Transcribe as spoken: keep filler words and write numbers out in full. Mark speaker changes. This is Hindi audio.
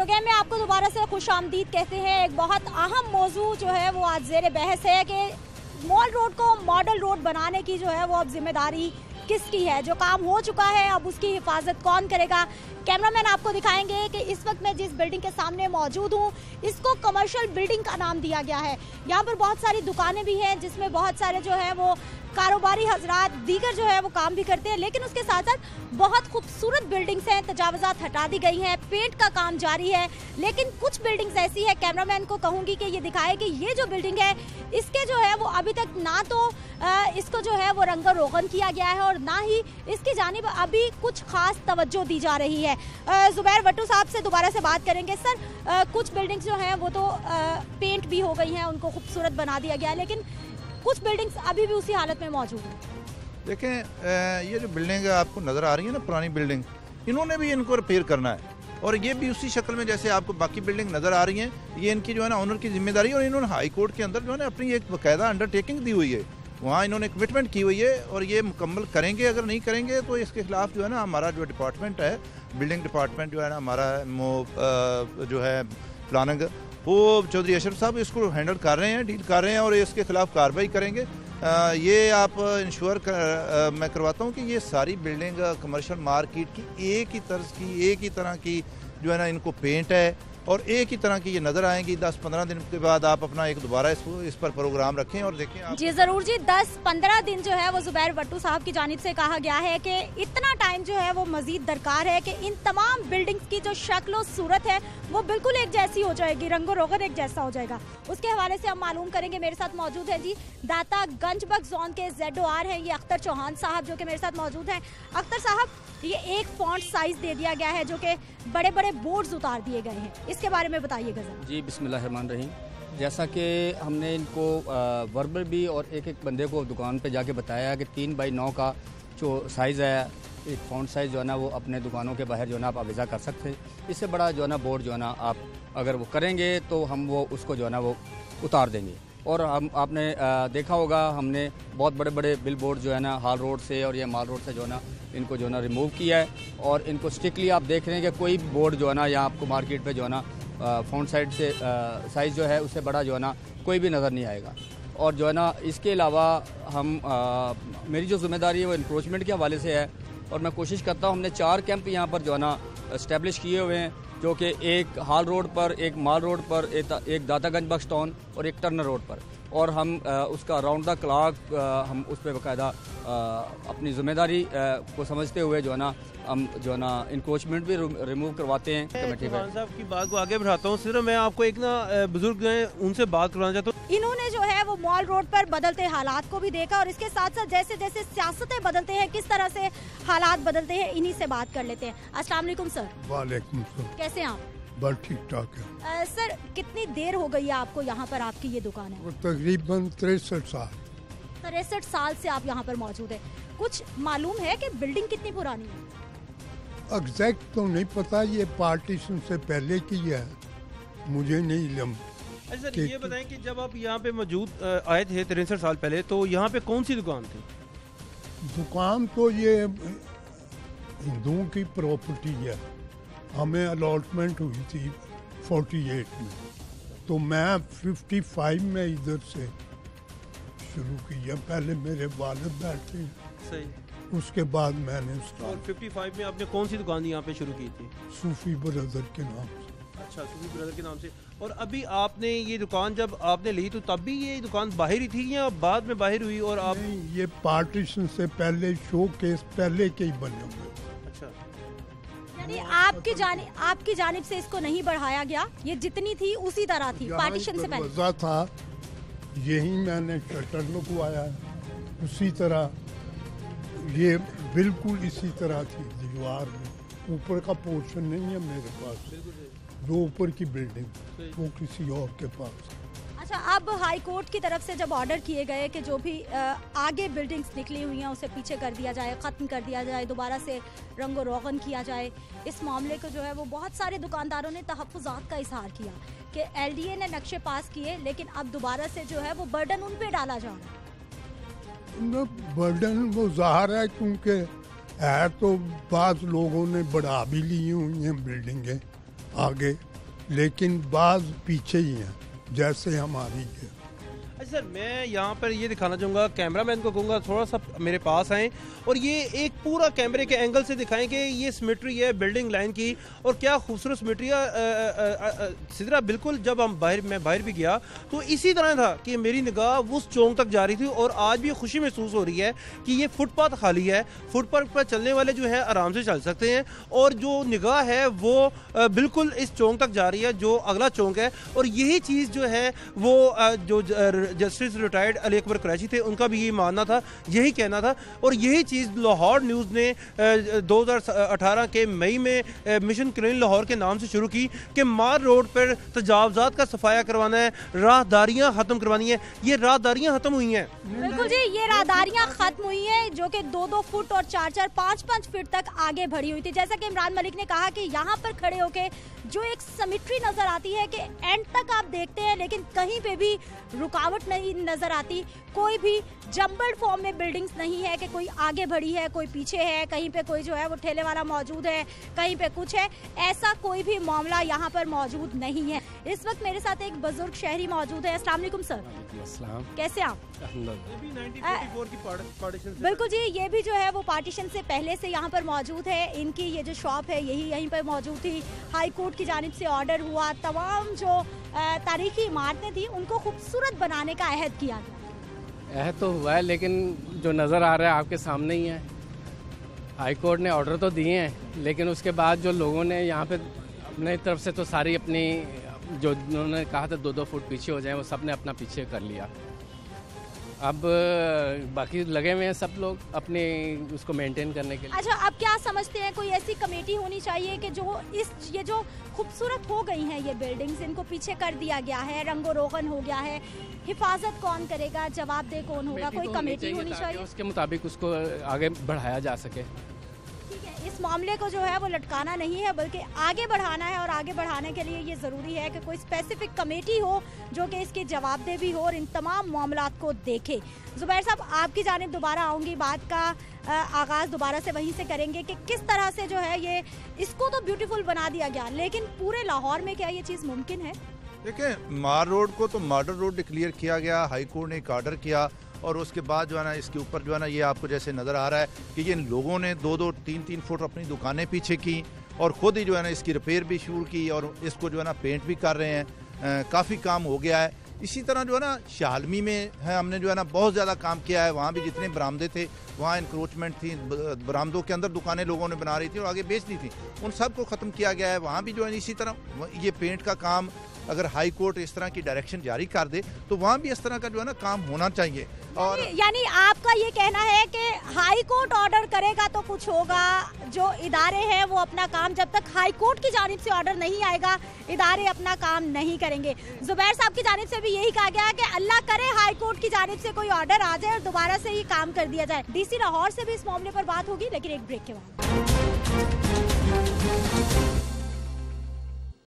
Speaker 1: प्रोग्राम में आपको दोबारा से खुश आमदीद कहते हैं। एक बहुत अहम मौजू जो है वो आज ज़ेर बहस है कि मॉल रोड को मॉडल रोड बनाने की जो है वो अब जिम्मेदारी किसकी है। जो काम हो चुका है अब उसकी हिफाजत कौन करेगा। कैमरामैन आपको दिखाएंगे कि इस वक्त मैं जिस बिल्डिंग के सामने मौजूद हूँ इसको कमर्शियल बिल्डिंग का नाम दिया गया है। यहाँ पर बहुत सारी दुकानें भी हैं जिसमें बहुत सारे जो है वो कारोबारी हजरात दीगर जो है वो काम भी करते हैं, लेकिन उसके साथ साथ बहुत खूबसूरत बिल्डिंग्स हैं, तजावज़ात हटा दी गई हैं, पेंट का काम जारी है। लेकिन कुछ बिल्डिंग्स ऐसी है, कैमरामैन को कहूँगी कि ये दिखाए कि ये जो बिल्डिंग है इसके जो है वो अभी तक ना तो आ, इसको जो है वो रंग रोगन किया गया है और ना ही इसकी जानिब अभी कुछ खास तवज्जो दी जा रही है। जुबैर भट्टू साहब से दोबारा से बात करेंगे। सर, आ, कुछ बिल्डिंग्स जो हैं वो तो आ, पेंट भी हो गई हैं, उनको खूबसूरत बना दिया गया है, लेकिन कुछ बिल्डिंग्स अभी भी उसी हालत में मौजूद हैं।
Speaker 2: देखें, ये जो बिल्डिंग आपको नज़र आ रही है ना, पुरानी बिल्डिंग, इन्होंने भी इनको रिपेयर करना है और ये भी उसी शक्ल में जैसे आपको बाकी बिल्डिंग नज़र आ रही हैं। ये इनकी जो है ना ऑनर की जिम्मेदारी है और इन्होंने हाई कोर्ट के अंदर जो है ना अपनी एक बाकायदा अंडरटेकिंग दी हुई है, वहाँ इन्होंने कमिटमेंट की हुई है और ये मुकम्मल करेंगे। अगर नहीं करेंगे तो इसके खिलाफ जो है ना हमारा जो डिपार्टमेंट है, बिल्डिंग डिपार्टमेंट जो है ना हमारा जो है प्लानिंग, वो चौधरी अशरफ साहब इसको हैंडल कर रहे हैं, डील कर रहे हैं और इसके खिलाफ कार्रवाई करेंगे। आ, ये आप इंश्योर कर, आ, मैं करवाता हूँ कि ये सारी बिल्डिंग कमर्शियल मार्केट की एक ही तर्ज की, एक ही तरह की जो है ना इनको पेंट है और एक ही तरह की ये नज़र आएंगी। दस पंद्रह दिन के बाद आप अपना एक दोबारा इस, इस पर प्रोग्राम रखें और देखें आप।
Speaker 1: जी ज़रूर जी, दस पंद्रह दिन जो है वो जुबैर भट्टू साहब की जानिब से कहा गया है कि इतना टाइम जो है वो मजीद दरकार है कि इन तमाम बिल्डिंग्स की जो शक्ल और सूरत है वो बिल्कुल एक जैसी हो जाएगी, रंगो रोगन एक जैसा हो जाएगा। उसके हवाले से हम मालूम करेंगे। मेरे साथ मौजूद है जी दाता गंजबख्श जोन के जेड ओ आर हैं, ये अख्तर चौहान साहब जो कि मेरे साथ मौजूद हैं। अख्तर साहब, ये एक फॉन्ट साइज दे दिया गया है जो कि बड़े बड़े बोर्ड्स उतार दिए गए हैं, इसके बारे में बताइएगा जरा।
Speaker 3: जी बिस्मिल्लाहिर्रहमानिर्रहीम। जैसा कि हमने इनको वर्बल भी और एक एक बंदे को दुकान पे जाके बताया कि तीन बाई नौ का जो साइज़ है, एक फॉन्ट साइज़ जो है ना वो अपने दुकानों के बाहर जो है ना आप आविज़ा कर सकते हैं। इससे बड़ा जो है ना बोर्ड जो है ना आप अगर वो करेंगे तो हम वो उसको जो है ना वो उतार देंगे। और हम आपने देखा होगा हमने बहुत बड़े बड़े बिल बोर्ड जो है ना हाल रोड से और ये माल रोड से जो है ना इनको जो है ना रिमूव किया है और इनको स्ट्रिक्टली आप देख रहे हैं कि कोई बोर्ड जो है ना यहाँ आपको मार्केट पे जो है ना फ्रंट साइड से साइज़ जो है उससे बड़ा जो है ना कोई भी नज़र नहीं आएगा। और जो है ना इसके अलावा हम आ, मेरी जो जिम्मेदारी है वो इंक्रोचमेंट के हवाले से है और मैं कोशिश करता हूँ। हमने चार कैंप यहाँ पर जो है ना इस्टेब्लिश किए हुए हैं, जो कि एक हाल रोड पर, एक माल रोड पर, एक, एक दातागंज बख्श टाउन और एक टर्नर रोड पर। और हम आ, उसका राउंड द क्लॉक हम उस पर बाकायदा अपनी ज़िम्मेदारी को समझते हुए जो है ना हम जो है ना इंक्रोचमेंट भी रिमूव करवाते हैं। कमेटी
Speaker 4: खान साहब की बात को आगे बढ़ाता हूँ। सिर्फ मैं आपको एक ना बुजुर्ग हैं उनसे बात करवाना चाहता हूँ।
Speaker 1: इन्होंने जो है वो मॉल रोड पर बदलते हालात को भी देखा और इसके साथ साथ जैसे जैसे सियासतें बदलते हैं, किस तरह से हालात बदलते हैं, इन्हीं से बात कर लेते हैं। अस्सलाम वालेकुम सर।
Speaker 5: वालेकुम सलाम।
Speaker 1: कैसे हैं आप?
Speaker 5: बस ठीक ठाक है।
Speaker 1: आ, सर, कितनी देर हो गई है आपको यहाँ पर, आपकी ये दुकान है?
Speaker 5: तकरीबन तिरसठ साल
Speaker 1: तिरसठ साल से आप यहाँ पर मौजूद है। कुछ मालूम है कि बिल्डिंग कितनी पुरानी है?
Speaker 5: एग्जैक्ट तो नहीं पता, ये पार्टीशन से पहले की है, मुझे नहीं इल्म।
Speaker 4: अच्छा सर, ये बताएं कि जब आप यहाँ पे मौजूद आए थे तिरसठ साल पहले, तो यहाँ पे कौन सी दुकान थी?
Speaker 5: दुकान तो ये हिंदुओं की प्रॉपर्टी है, हमें अलॉटमेंट हुई थी अड़तालीस में, तो मैं पचपन में इधर से शुरू किया। पहले मेरे वालिद बैठे,
Speaker 4: सही,
Speaker 5: उसके बाद मैंने
Speaker 4: और पचपन में आपने कौन सी दुकान यहाँ पे शुरू की थी?
Speaker 5: सूफी ब्रदर के नाम से।
Speaker 4: अच्छा, सूफी ब्रदर के नाम से। और अभी आपने ये दुकान जब आपने ली तो तब भी ये दुकान बाहर ही थी या बाद में बाहर हुई? और आप
Speaker 5: नहीं, ये पार्टीशन से पहले, शो केस पहले के ही बने हुए।
Speaker 4: अच्छा,
Speaker 1: यानी आपकी जानिब आपकी जानिब से इसको नहीं बढ़ाया गया, ये जितनी थी उसी तरह थी पार्टीशन से पहले?
Speaker 5: वजह था यही मैंने शटर लगवाया, उसी तरह ये बिल्कुल इसी तरह थी दीवार में। ऊपर का पोर्शन नहीं है मेरे पास, जो ऊपर की बिल्डिंग वो किसी और के पास।
Speaker 1: अच्छा, अब हाई कोर्ट की तरफ से जब ऑर्डर किए गए कि जो भी आ, आगे बिल्डिंग्स निकली हुई हैं उसे पीछे कर दिया जाए, ख़त्म कर दिया जाए, दोबारा से रंगो रोगन किया जाए, इस मामले को जो है वो बहुत सारे दुकानदारों ने तहफ़्फ़ुज़ात का इजहार किया कि एल डी ए ने नक्शे पास किए, लेकिन अब दोबारा से जो है वो बर्डन उन पे डाला जा रहा है।
Speaker 5: बर्डन वो ज़ाहिर है, क्योंकि है तो बाज़ लोगों ने बढ़ा भी ली हुई हैं बिल्डिंगें आगे, लेकिन बाज पीछे ही हैं जैसे हमारी है।
Speaker 4: अच्छा सर, मैं यहाँ पर ये दिखाना चाहूँगा, कैमरामैन को कहूँगा थोड़ा सा मेरे पास आएँ और ये एक पूरा कैमरे के एंगल से दिखाएं कि ये सिमेट्री है बिल्डिंग लाइन की और क्या खूबसूरत सिमेट्री है। सिदरा बिल्कुल जब हम बाहर मैं बाहर भी गया तो इसी तरह था कि मेरी निगाह उस चौक तक जा रही थी और आज भी खुशी महसूस हो रही है कि ये फुटपाथ खाली है, फुटपाथ पर चलने वाले जो है आराम से चल सकते हैं और जो निगाह है वो बिल्कुल इस चौक तक जा रही है जो अगला चौक है। और यही चीज़ जो है वो जो जस्टिस रिटायर्ड अली अकबर कुरैशी थे उनका भी ये मानना था, यही कहना था। और यही चीज़ लाहौर न्यूज़ ने दो हज़ार अठारह के मई में मिशन क्लीन लाहौर के नाम से शुरू की कि मार रोड पर तजावजात का सफाया करवाना है, राहदारियाँ ख़त्म करवानी है। ये राहदारियाँ ख़त्म हुई हैं।
Speaker 1: बिल्कुल जी, ये राहदारियाँ ख़त्म हुई हैं जो कि दो दो फुट और चार चार पाँच पाँच फीट तक आगे बढ़ी हुई थी। जैसा कि इमरान मलिक ने कहा कि यहाँ पर खड़े होके जो एक सिमेट्री नज़र आती है कि एंड तक आप देखते हैं लेकिन कहीं पे भी रुकावट नहीं नज़र आती, कोई भी जम्बल्ड फॉर्म में बिल्डिंग्स नहीं है कि कोई आगे बढ़ी है कोई पीछे है, कहीं पे कोई जो है वो ठेले वाला मौजूद है, कहीं पे कुछ है, ऐसा कोई भी मामला यहाँ पर मौजूद नहीं है। इस वक्त मेरे साथ एक बुजुर्ग शहरी मौजूद है। अस्सलाम वालेकुम सर, कैसे आप? बिल्कुल जी, ये भी जो है वो पार्टीशन से पहले से यहाँ पर मौजूद है। इनकी ये जो शॉप है यही यहीं पर मौजूद थी। हाई कोर्ट की जानिब से ऑर्डर हुआ, तमाम जो तारीखी इमारतें थी उनको खूबसूरत बनाने का अहद किया गया।
Speaker 6: अहद तो हुआ है लेकिन जो नज़र आ रहा है आपके सामने ही है। हाई कोर्ट ने ऑर्डर तो दिए हैं लेकिन उसके बाद जो लोगों ने यहाँ पे अपने तरफ से तो सारी अपनी जो उन्होंने कहा था दो दो फुट पीछे हो जाए वो सब ने अपना पीछे कर लिया। अब बाकी लगे हुए हैं सब लोग अपने उसको मेंटेन करने के लिए।
Speaker 1: अच्छा, अब क्या समझते हैं कोई ऐसी कमेटी होनी चाहिए कि जो इस ये जो खूबसूरत हो गई हैं ये बिल्डिंग्स, इनको पीछे कर दिया गया है, रंगो रोगन हो गया है, हिफाजत कौन करेगा, जवाबदेह कौन होगा? कोई कमेटी होनी चाहिए,
Speaker 6: उसके मुताबिक उसको आगे बढ़ाया जा सके।
Speaker 1: ठीक है, इस मामले को जो है वो लटकाना नहीं है बल्कि आगे बढ़ाना है और आगे बढ़ाने के लिए ये ज़रूरी है कि कोई स्पेसिफिक कमेटी हो जो कि इसके जवाबदेह भी हो और इन तमाम मामलात को देखे। जुबैर साहब, आपकी जानिब दोबारा आऊँगी, बात का आगाज़ दोबारा से वहीं से करेंगे कि किस तरह से जो है ये इसको तो ब्यूटीफुल बना दिया गया लेकिन पूरे लाहौर में क्या ये चीज़ मुमकिन है?
Speaker 2: देखिए, मार रोड को तो मॉडल रोड डिक्लेयर किया गया, हाई कोर्ट ने एक ऑर्डर किया और उसके बाद जो है ना इसके ऊपर जो है ना ये आपको जैसे नज़र आ रहा है कि ये लोगों ने दो दो तीन तीन फुट अपनी दुकानें पीछे की और ख़ुद ही जो है ना इसकी रिपेयर भी शुरू की और इसको जो है ना पेंट भी कर रहे हैं। काफ़ी काम हो गया है। इसी तरह जो है ना शालमी में है, हमने जो है ना बहुत ज़्यादा काम किया है। वहाँ भी जितने बरामदे थे वहाँ इंक्रोचमेंट थी, बरामदों के अंदर दुकानें लोगों ने बना रही थी और आगे बेच दी थी, उन सब को ख़त्म किया गया है। वहाँ भी जो है इसी तरह ये पेंट का काम अगर हाई कोर्ट इस तरह की डायरेक्शन जारी कर दे तो वहाँ भी इस तरह का जो है ना काम होना चाहिए। और
Speaker 1: यानी आपका ये कहना है कि हाई कोर्ट ऑर्डर करेगा तो कुछ होगा, जो इदारे हैं वो अपना काम, जब तक हाई कोर्ट की जानिब से ऑर्डर नहीं आएगा इदारे अपना काम नहीं करेंगे। जुबैर साहब की जानिब से भी यही कहा गया कि अल्लाह करे हाई कोर्ट की जानिब से कोई ऑर्डर आ जाए और दोबारा से ही काम कर दिया जाए। डीसी लाहौर से भी इस मामले पर बात होगी लेकिन एक ब्रेक के बाद।